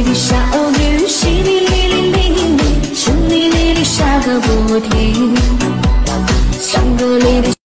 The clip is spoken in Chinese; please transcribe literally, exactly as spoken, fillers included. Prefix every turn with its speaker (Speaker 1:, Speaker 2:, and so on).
Speaker 1: 小雨淅沥沥沥沥沥，淅沥沥沥下个不停，像歌里的